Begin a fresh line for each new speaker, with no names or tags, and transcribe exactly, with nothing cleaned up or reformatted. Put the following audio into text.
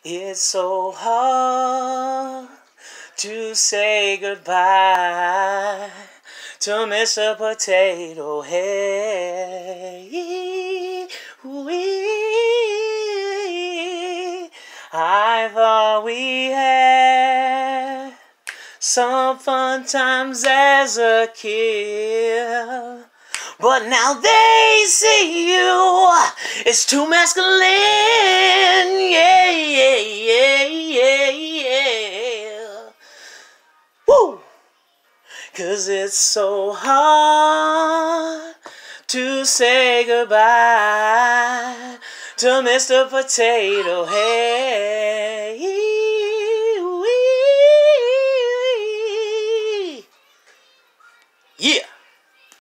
It's so hard to say goodbye to Mister Potato Head. Ooh-wee. I thought we had some fun times as a kid, but now they see you, it's too masculine. Yeah, yeah, yeah, yeah, yeah. Woo! 'Cause it's so hard to say goodbye to Mister Potato Head.